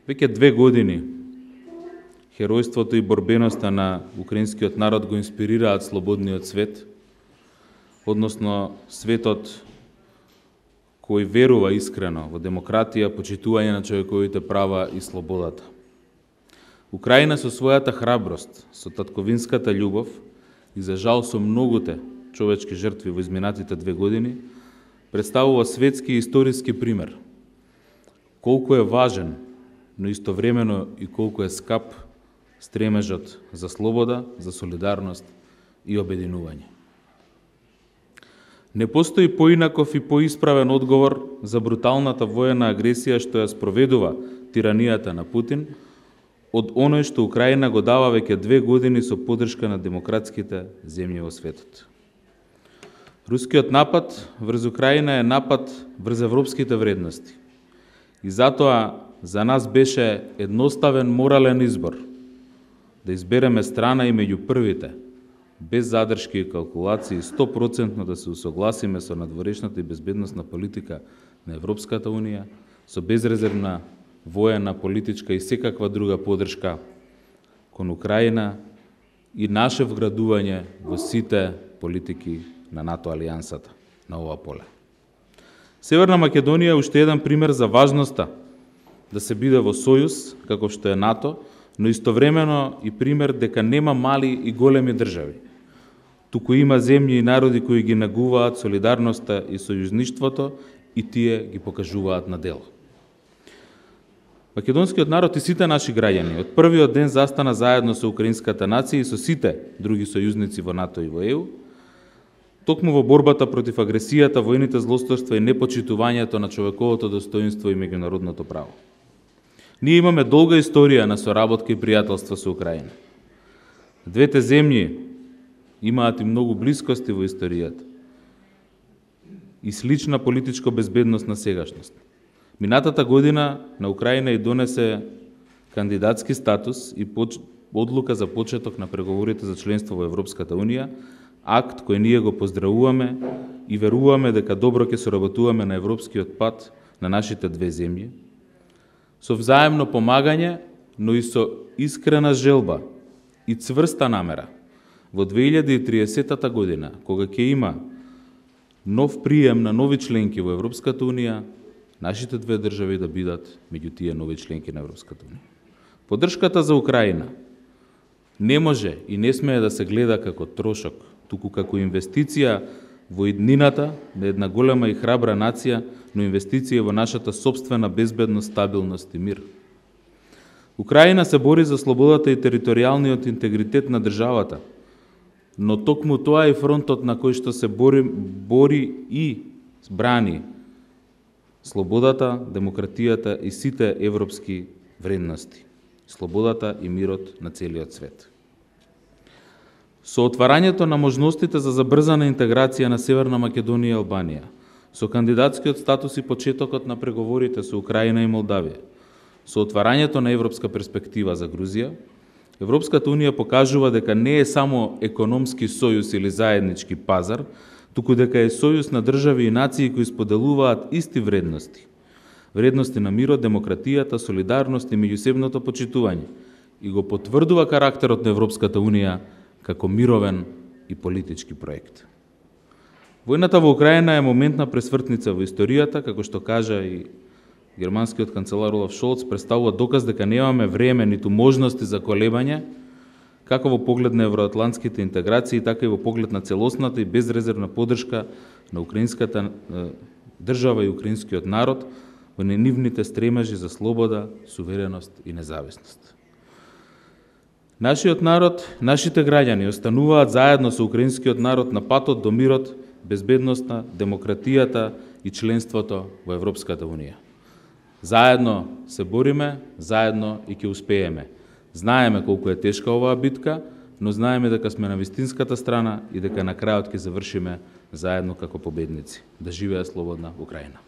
Веќе 2 години херојството и борбеноста на украинскиот народ го инспирираат слободниот свет, односно светот кој верува искрено во демократија, почитување на човековите права и слободата. Украина со својата храброст, со татковинската љубов и за жал со многуте човечки жртви во изминатите 2 години, представува светски и историски пример. Колку е важен, но истовремено и колку е скап стремежот за слобода, за солидарност и обединување. Не постои поинаков и поисправен одговор за бруталната воена агресија што ја спроведува тиранијата на Путин, од оној што Украина го дава веќе 2 години со поддршка на демократските земји во светот. Рускиот напад врз Украина е напад врз европските вредности. И затоа за нас беше едноставен морален избор да избереме страна и меѓу првите, без задршки и калкулации, 100% да се усогласиме со надворешната и безбедносна политика на Европската Унија, со безрезервна воена, политичка и секаква друга поддршка кон Украина и наше вградување во сите политики на НАТО алијансата на ова поле. Северна Македонија е уште еден пример за важноста да се биде во сојуз, како што е НАТО, но истовремено и пример дека нема мали и големи држави. Туку има земји и народи кои ги негуваат солидарноста и сојузништвото и тие ги покажуваат на дело. Македонскиот народ и сите наши граѓани од првиот ден застана заедно со украинската нација и со сите други сојузници во НАТО и во ЕУ, токму во борбата против агресијата, војните злосторства и непочитувањето на човековото достоинство и меѓународното право. Ние имаме долга историја на соработка и пријателство со Украина. Двете земји имаат и многу блискости во историјата и слична политичко безбедност на сегашност. Минатата година на Украина и донесе кандидатски статус и одлука за почеток на преговорите за членство во Европската Унија, акт кој ние го поздравуваме и веруваме дека добро ќе соработуваме на европскиот пат на нашите две земји, со взаемно помагање, но и со искрена желба и цврста намера во 2030 година, кога ќе има нов прием на нови членки во Европската Унија, нашите две држави да бидат меѓу тие нови членки на Европската Унија. Поддршката за Украина не може и не смее да се гледа како трошок, туку како инвестиција во иднината на една голема и храбра нација, но инвестиција во нашата собствена безбедност, стабилност и мир. Украина се бори за слободата и територијалниот интегритет на државата, но токму тоа е фронтот на кој што се бори и брани слободата, демократијата и сите европски вредности, слободата и мирот на целиот свет. Со отварањето на можностите за забрзана интеграција на Северна Македонија и Албанија, со кандидатскиот статус и почетокот на преговорите со Украина и Молдавија, со отварањето на европска перспектива за Грузија, Европската Унија покажува дека не е само економски сојуз или заеднички пазар, туку дека е сојуз на држави и нации кои споделуваат исти вредности. Вредности на мирот, демократијата, солидарност и меѓусебното почитување, и го потврдува карактерот на Европската Унија како мировен и политички проект. Војната во Украина е моментна пресвртница во историјата, како што кажа и германскиот канцелар Олаф Шолц, представува доказ дека немаме време ниту можности за колебање, како во поглед на евроатлантските интеграции, така и во поглед на целосната и безрезервна поддршка на украинската држава и украинскиот народ во нивните стремежи за слобода, сувереност и независност. Нашиот народ, нашите граѓани остануваат заедно со украинскиот народ на патот до мирот, безбедноста, демократијата и членството во Европската Унија. Заедно се бориме, заедно и ќе успееме. Знаеме колку е тешка оваа битка, но знаеме дека сме на вистинската страна и дека на крајот ќе завршиме заедно како победници. Да живее слободна Украина!